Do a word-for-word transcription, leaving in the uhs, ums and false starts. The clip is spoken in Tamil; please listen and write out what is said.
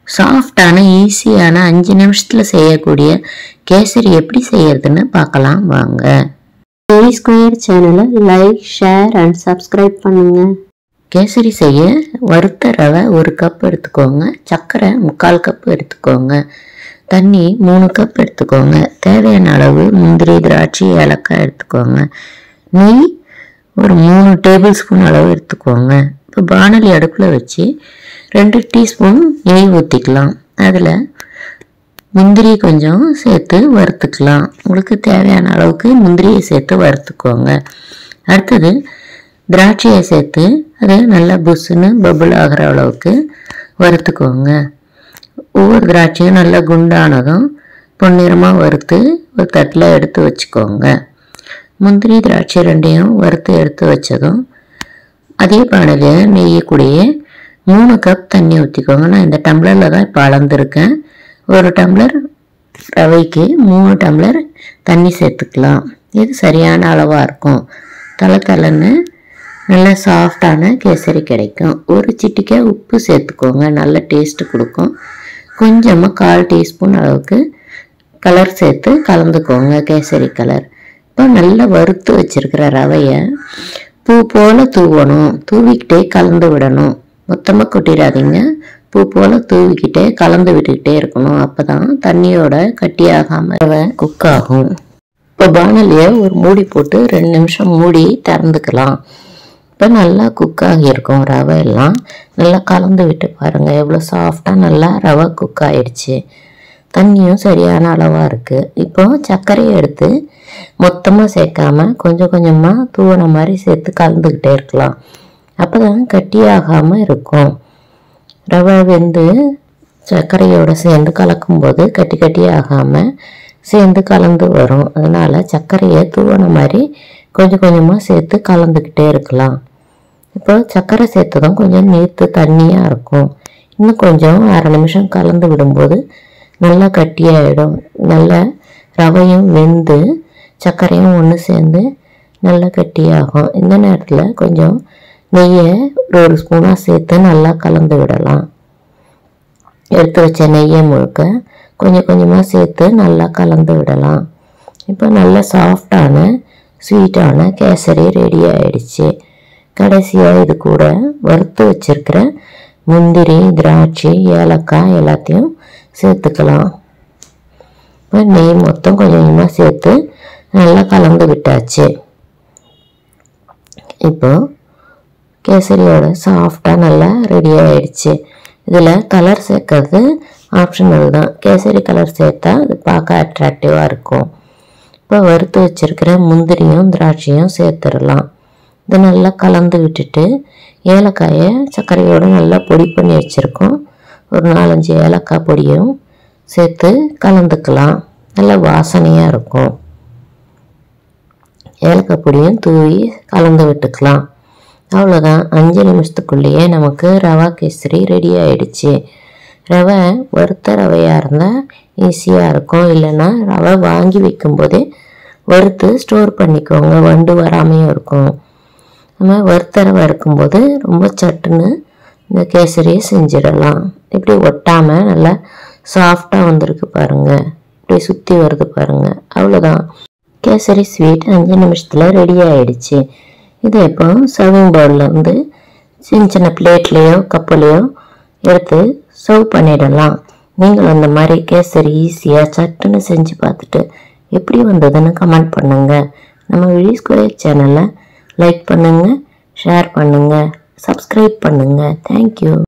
சாஃப்டான ஈஸியான அஞ்சு நிமிஷத்தில் செய்யக்கூடிய கேசரி எப்படி செய்யறதுன்னு பார்க்கலாம் வாங்க. வி ஸ்கொயர் சேனலை லைக், ஷேர் அண்ட் சப்ஸ்கிரைப் பண்ணுங்க. கேசரி செய்ய வறுத்த ரவை ஒரு கப் எடுத்துக்கோங்க, சர்க்கரை முக்கால் கப் எடுத்துக்கோங்க, தண்ணி மூணு கப் எடுத்துக்கோங்க, தேவையான அளவு முந்திரி, திராட்சை, ஏலக்காய் எடுத்துக்கோங்க, நெய் ஒரு மூணு டேபிள் ஸ்பூன் அளவு எடுத்துக்கோங்க. இப்போ பானலி அடுப்பில் வச்சு ரெண்டு டீஸ்பூன் நெய் ஊற்றிக்கலாம். அதில் முந்திரி கொஞ்சம் சேர்த்து வறுத்துக்கலாம். உங்களுக்கு தேவையான அளவுக்கு முந்திரியை சேர்த்து வறுத்துக்கோங்க. அடுத்தது திராட்சையை சேர்த்து அதை நல்லா புஷ்ஷுன்னு பபுள் ஆகிற அளவுக்கு வறுத்துக்கோங்க. ஒவ்வொரு திராட்சையும் நல்லா குண்டானதும் பொன்னிறமாக வறுத்து ஒரு தட்டில் எடுத்து வச்சுக்கோங்க. முந்திரி திராட்சை ரெண்டையும் வறுத்து எடுத்து வச்சதும் அதே பானையில் நெய்யை கூடயே மூணு கப் தண்ணி ஊற்றிக்கோங்க. நான் இந்த டம்ளரில் தான் இப்போ அளந்துருக்கேன். ஒரு டம்ளர் ரவைக்கு மூணு டம்ளர் தண்ணி சேர்த்துக்கலாம். இது சரியான அளவாக இருக்கும். தலை தலைன்னு நல்ல சாஃப்டான கேசரி கிடைக்கும். ஒரு சிட்டிக்கை உப்பு சேர்த்துக்கோங்க, நல்ல டேஸ்ட்டு கொடுக்கும். கொஞ்சமாக கால் டீஸ்பூன் அளவுக்கு கலர் சேர்த்து கலந்துக்கோங்க, கேசரி கலர். இப்போ நல்லா வறுத்து வச்சுருக்கிற ரவையை பூ போல் தூவணும், தூவிக்கிட்டே கலந்து விடணும். மொத்தமாக கொட்டிடாதீங்க, பூ போல் தூவிக்கிட்டே கலந்து விட்டுக்கிட்டே இருக்கணும். அப்போ தான் தண்ணியோட கட்டியாகாமல் ரவை குக் ஆகும். இப்போ பானலியை ஒரு மூடி போட்டு ரெண்டு நிமிஷம் மூடி திறந்துக்கலாம். இப்போ நல்லா குக் ஆகியிருக்கும். ரவை எல்லாம் நல்லா கலந்து விட்டு பாருங்கள், எவ்வளோ சாஃப்டாக நல்லா ரவை குக் ஆகிடுச்சு. தண்ணியும் சரியான அளவாக இருக்குது. இப்போ சர்க்கரையை எடுத்து மொத்தமாக சேர்க்காம கொஞ்சம் கொஞ்சமாக தூவன மாதிரி சேர்த்து கலந்துக்கிட்டே இருக்கலாம். அப்போ தான் கட்டியாகாமல் இருக்கும். ரவை வெந்து சர்க்கரையோடு சேர்ந்து கலக்கும்போது கட்டி கட்டி ஆகாமல் சேர்ந்து கலந்து வரும். அதனால் சர்க்கரையை தூவன மாதிரி கொஞ்சம் கொஞ்சமாக சேர்த்து கலந்துக்கிட்டே இருக்கலாம். இப்போ சர்க்கரை சேர்த்ததும் கொஞ்சம் நீர்த்து தண்ணியாக இருக்கும். இன்னும் கொஞ்சம் அரை நிமிஷம் கலந்து விடும்போது நல்லா கட்டியாகிடும். நல்லா ரவையும் வெந்து சர்க்கரையும் ஒன்று சேர்ந்து நல்லா கட்டியாகும். இந்த நேரத்தில் கொஞ்சம் நெய்யை ஒரு ஒரு ஸ்பூனாக சேர்த்து நல்லா கலந்து விடலாம். எடுத்து வச்ச நெய்யை முழுக்க கொஞ்சம் கொஞ்சமாக சேர்த்து நல்லா கலந்து விடலாம். இப்போ நல்ல சாஃப்டான ஸ்வீட்டான கேசரி ரெடி ஆகிடுச்சு. கடைசியாக இது கூட வறுத்து வச்சிருக்கிற முந்திரி, திராட்சை, ஏலக்காய் எல்லாத்தையும் சேர்த்துக்கலாம். இப்போ நெய் மொத்தம் கொஞ்சம் கொஞ்சமாக சேர்த்து நல்லா கலந்து விட்டாச்சு. இப்போ கேசரியோட சாஃப்டாக நல்லா ரெடி ஆகிடுச்சு. இதில் கலர் சேர்க்கறது ஆப்ஷனல் தான். கேசரி கலர் சேர்த்தா அது பார்க்க அட்ராக்டிவாக இருக்கும். இப்போ வறுத்து வச்சுருக்கிற முந்திரியும் திராட்சையும் சேர்த்துடலாம். இதை நல்லா கலந்து விட்டுட்டு ஏலக்காயை சர்க்கரையோடு நல்லா பொடி பண்ணி வச்சுருக்கோம். ஒரு நாலஞ்சு ஏலக்காய் பொடியும் சேர்த்து கலந்துக்கலாம். நல்லா வாசனையாக இருக்கும். ஏலக்காய் பொடியும் தூவி கலந்து விட்டுக்கலாம். அவ்வளோதான், அஞ்சு நிமிஷத்துக்குள்ளேயே நமக்கு ரவா கேசரி ரெடி ஆகிடுச்சு. ரவை வறுத்த ரவையாக இருந்தால் ஈஸியாக இருக்கும். இல்லைன்னா ரவை வாங்கி வைக்கும்போதே வறுத்து ஸ்டோர் பண்ணிக்கோங்க, வண்டு வராமையும் இருக்கும். நம்ம வறுத்த ரவை இருக்கும்போது ரொம்ப சட்டுன்னு இந்த கேசரியை செஞ்சிடலாம். இப்படி ஒட்டாமல் நல்லா சாஃப்டாக வந்திருக்கு பாருங்கள், இப்படி சுற்றி வருது பாருங்கள். அவ்வளோதான், கேசரி ஸ்வீட் அஞ்சு நிமிஷத்தில் ரெடி ஆகிடுச்சு. இதை இப்போ சர்விங் பவுலில் வந்து சின்ன சின்ன பிளேட்லேயோ கப்புலேயோ எடுத்து சர்வ் பண்ணிடலாம். நீங்கள் அந்த மாதிரி கேசரி ஈஸியாக சட்டுன்னு செஞ்சு பார்த்துட்டு எப்படி வந்ததுன்னு கமெண்ட் பண்ணுங்கள். நம்ம வி ஸ்கொயர் சேனலை லைக் பண்ணுங்கள், ஷேர் பண்ணுங்கள், சப்ஸ்கிரைப் பண்ணுங்கள். தேங்க்யூ.